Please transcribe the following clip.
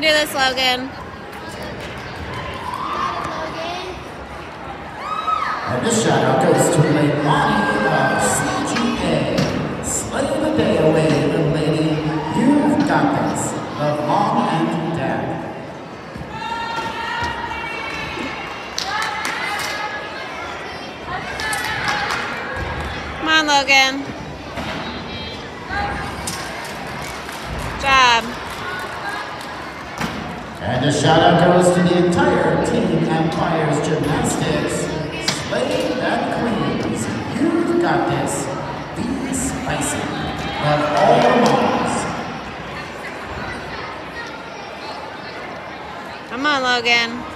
do this, Logan. And this shout out goes to Leilani of CGA. Slay the day away, little lady. You've got this. Love mom and dad. Come on, Logan. Good job. And a shout out goes to the entire Team Empire's Gymnastics. Slay that queens. You've got this. Be spicy. Love all the moms. Come on, Logan.